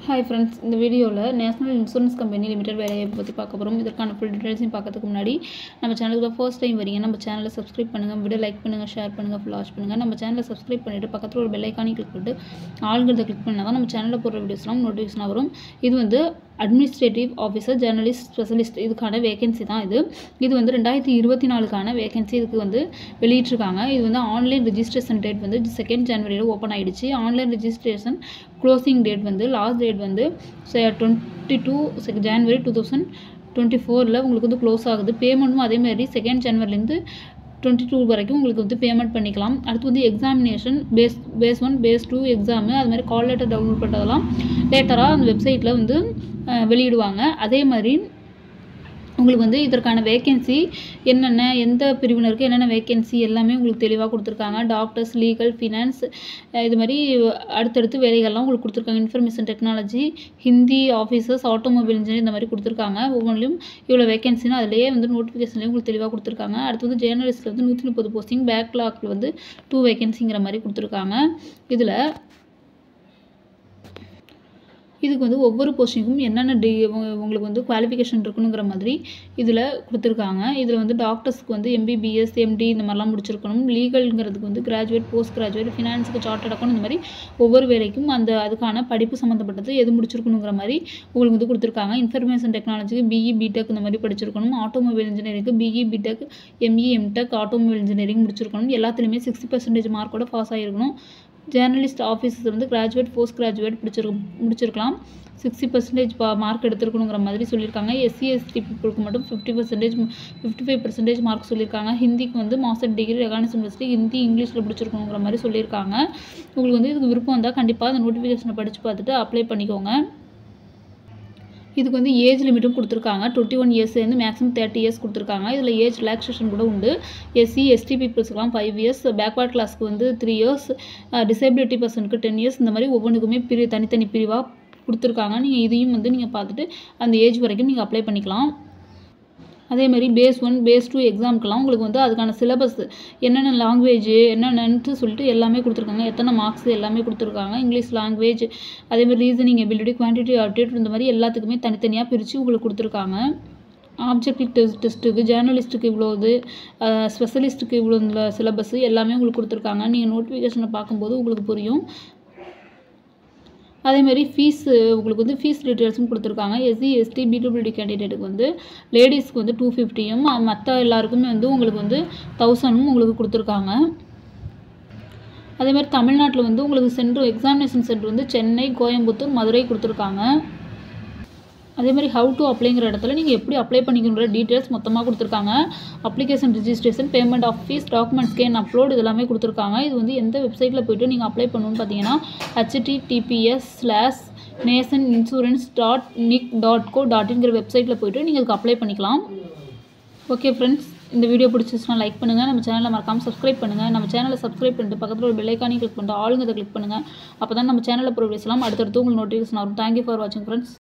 Hi friends, இந்த வீடியோவில் national insurance company limited வேலையை பற்றி பார்க்க போகிறோம். இதற்கான ஃபுல் டீட்டெயில்ஸையும் பார்க்கறதுக்கு முன்னாடி நம்ம சேனலுக்கு தான் ஃபர்ஸ்ட் டைம் வரீங்க, நம்ம சேனலை சப்ஸ்கிரைப் பண்ணுங்கள், வீடியோ லைக் பண்ணுங்கள், ஷேர் பண்ணுங்கள், ஃபுல் வாட்ச் பண்ணுங்கள். நம்ம சேனலை சப்ஸ்கிரைப் பண்ணிவிட்டு பக்கத்தில் ஒரு பெல் ஐக்கானி கிளிக் பண்ணிட்டு ஆளுங்கிறத கிளிக் பண்ணால் தான் நம்ம சேனலில் போடுற வீடியோஸ்லாம் நோட்டிஃபிகேஷனாக வரும். இது வந்து அட்மினிஸ்ட்ரேட்டிவ் ஆஃபீஸர், ஜேர்னலிஸ்ட், ஸ்பெஷலிஸ்ட் இதுக்கான வேகன்சி தான் இது வந்து 2024க்கான வேகன்சி இதுக்கு வந்து வெளியிட்டிருக்காங்க. இது வந்து ஆன்லைன் ரெஜிஸ்ட்ரேஷன் டேட் வந்து 2 ஜனவரியில் ஓப்பன் ஆகிடுச்சு. ஆன்லைன் ரெஜிஸ்ட்ரேஷன் க்ளோசிங் டேட் வந்து லாஸ்ட் டேட் வந்து 22 ஜனவரி 2024 உங்களுக்கு வந்து க்ளோஸ் ஆகுது. பேமெண்ட்டும் அதேமாதிரி 2 ஜனவரிலேருந்து 22 வரைக்கும் உங்களுக்கு வந்து பேமெண்ட் பண்ணிக்கலாம். அடுத்து வந்து எக்ஸாமினேஷன் பேஸ் 1 பேஸ் 2 எக்ஸாமு அது மாதிரி கால் லெட்டர் டவுன்லோட் பண்ணுறதெல்லாம் லேட்டராக அந்த வெப்சைட்டில் வந்து வெளியிடுவாங்க. அதே மாதிரி உங்களுக்கு வந்து இதற்கான வேகன்சி என்னென்ன, எந்த பிரிவினருக்கு என்னென்ன வேகன்சி எல்லாமே உங்களுக்கு தெளிவாக கொடுத்துருக்காங்க. டாக்டர்ஸ், லீகல், ஃபினான்ஸ் இது மாதிரி அடுத்தடுத்து வேலைகள்லாம் உங்களுக்கு கொடுத்துருக்காங்க. Information technology, Hindi officers, automobile engineer இந்த மாதிரி கொடுத்துருக்காங்க. ஒவ்வொன்றிலும் இவ்வளோ வேகன்சின்னு அதிலேயே வந்து நோட்டிஃபிகேஷன்லேயும் உங்களுக்கு தெளிவாக கொடுத்துருக்காங்க. அடுத்து வந்து ஜேர்னலிஸ்ட்டில் வந்து 130 போஸ்டிங், பேக்லாக்ல வந்து 2 வேகன்சிங்கிற மாதிரி கொடுத்துருக்காங்க. இதில் இதுக்கு வந்து ஒவ்வொரு போஸ்டிங்கும் என்னென்ன உங்களுக்கு வந்து குவாலிஃபிகேஷன் இருக்கணுங்கிற மாதிரி இதில் கொடுத்துருக்காங்க. இதில் வந்து டாக்டர்ஸ்க்கு வந்து எம்பிபிஎஸ், எம்டி இந்த மாதிரிலாம் முடிச்சிருக்கணும். லீகல்ங்கிறதுக்கு வந்து கிராஜுவேட், போஸ்ட் கிராஜுவேட், ஃபினான்ஸுக்கு சார்ட்டர்ட் அக்கௌண்ட் இந்த மாதிரி ஒவ்வொரு வேலைக்கும் அதுக்கான படிப்பு சம்மந்தப்பட்டது எது முடிச்சிருக்கணுங்கிற மாதிரி உங்களுக்கு வந்து கொடுத்துருக்காங்க. இன்ஃபர்மேஷன் டெக்னாலஜிக்கு பிஇ, பிடெக் இந்த மாதிரி படிச்சிருக்கணும். ஆட்டோமொபைல் இன்ஜினியரிங்க்கு BE, B Tech, ME, M Tech, automobile engineering முடிச்சிருக்கணும். எல்லாத்துலேயுமே 60% மார்க்கோட பாஸ் ஆகிருக்கணும். ஜேர்னலிஸ்ட் ஆஃபீஸர்ஸ் வந்து கிராஜுவேட், போஸ்ட் கிராஜுவேட் முடிச்சிருக்கலாம். 60% மார்க் எடுத்துருக்கணுங்கிற மாதிரி சொல்லியிருக்காங்க. எஸ்சி எஸ்டி பீப்புளுக்கு மட்டும் 55% மார்க் சொல்லியிருக்காங்க. ஹிந்திக்கு வந்து master degree recognised university Hindi, இங்கிலீஷில் முடிச்சிருக்கணுங்கிற மாதிரி சொல்லியிருக்காங்க. உங்களுக்கு வந்து இதுக்கு விருப்பம் வந்தால் கண்டிப்பாக அந்த நோட்டிஃபிகேஷனை படித்து பார்த்துட்டு அப்ளை பண்ணிக்கோங்க. இதுக்கு வந்து ஏஜ் லிமிட்டும் கொடுத்துருக்காங்க. 21 இயர்ஸ்லேருந்து மேக்ஸிமம் 30 இயர்ஸ் கொடுத்துருக்காங்க. இதில் ஏஜ் ரிலாக்ஸேஷன் கூட உண்டு. எஸ்சி எஸ்டி பீப்புள்ஸ்க்குலாம் 5 இயர்ஸ், பேக்வர்ட் கிளாஸ்க்கு வந்து 3 இயர்ஸ், டிசேபிலிட்டி பர்சனுக்கு 10 இயர்ஸ் இந்த மாதிரி ஒவ்வொன்றுக்குமே தனித்தனி பிரிவாக கொடுத்துருக்காங்க. நீங்கள் இதையும் வந்து நீங்கள் பார்த்துட்டு அந்த ஏஜ் வரைக்கும் நீங்கள் அப்ளை பண்ணிக்கலாம். அதேமாதிரி பேஸ் 1 பேஸ் 2 எக்ஸாமுக்கெல்லாம் உங்களுக்கு வந்து அதுக்கான சிலபஸ் என்னென்ன லாங்குவேஜ் என்னென்னு சொல்லிட்டு எல்லாமே கொடுத்துருக்காங்க. எத்தனை மார்க்ஸ் எல்லாமே கொடுத்துருக்காங்க. இங்கிலீஷ் லாங்குவேஜ், அதேமாதிரி ரீசனிங் எபிலிட்டி, குவான்டிட்டி அப்டேட் இந்த மாதிரி எல்லாத்துக்குமே தனித்தனியாக பிரித்து உங்களுக்கு கொடுத்துருக்காங்க. ஆப்ஜெக்டிவ் டெஸ்ட்டுக்கு, ஜேர்னலிஸ்ட்டுக்கு இவ்வளோது, ஸ்பெஷலிஸ்ட்டுக்கு இவ்வளோ சிலபஸ் எல்லாமே உங்களுக்கு கொடுத்துருக்காங்க. நீங்கள் நோட்டிஃபிகேஷனை பார்க்கும்போது உங்களுக்கு புரியும். அதேமாதிரி உங்களுக்கு வந்து ஃபீஸ் டீட்டெயில்ஸும் கொடுத்துருக்காங்க. எஸ்சி எஸ்டி பிடபிள்யூடி கேண்டிடேட்டுக்கு வந்து லேடிஸ்க்கு வந்து 250யும் மற்ற எல்லாருக்குமே வந்து உங்களுக்கு வந்து 1000ம் உங்களுக்கு கொடுத்துருக்காங்க. அதேமாதிரி தமிழ்நாட்டில் வந்து உங்களுக்கு எக்ஸாமினேஷன் சென்டர் வந்து சென்னை, கோயம்புத்தூர், மதுரை கொடுத்துருக்காங்க. அதேமாதிரி ஹவு டு அப்ளைங்கிற இடத்துல நீங்கள் எப்படி அப்ளை பண்ணிக்கணுங்கிற டீட்டெயில்ஸ் மொத்தமாக கொடுத்துருக்காங்க. Application registration, payment of fee, document scan upload இதெல்லாமே கொடுத்துருக்காங்க. இது வந்து எந்த வெப்சைட்டில் போய்ட்டு நீங்கள் அப்ளை பண்ணணும்னு பார்த்தீங்கன்னா https:/nationinsurance.nic.co.in வெப்சைட்டில் போய்ட்டு நீங்கள் இதுக்கு அப்ளை பண்ணிக்கலாம். ஓகே ஃப்ரெண்ட்ஸ், இந்த வீடியோ பிடிச்சிச்சுன்னா லைக் பண்ணுங்கள். நம்ம சேனலை மறக்காமல் சப்ஸ்கிரைப் பண்ணுங்கள். நம்ம சேனலை சப்ஸ்கிரைப் பண்ணிட்டு பக்கத்தில் ஒரு பெல் ஐக்கானி கிளிக் பண்ணிட்டு ஆளுங்கிறத கிளிக் பண்ணுங்கள். அப்போ தான் நம்ம சேனலில் போகிற வீடியோஸ்லாம் அடுத்தடுத்து உங்களுக்கு நோட்டிஃபிகேஷன் வரும். தேங்க்யூ ஃபார் வாட்சிங் ஃப்ரெண்ட்ஸ்.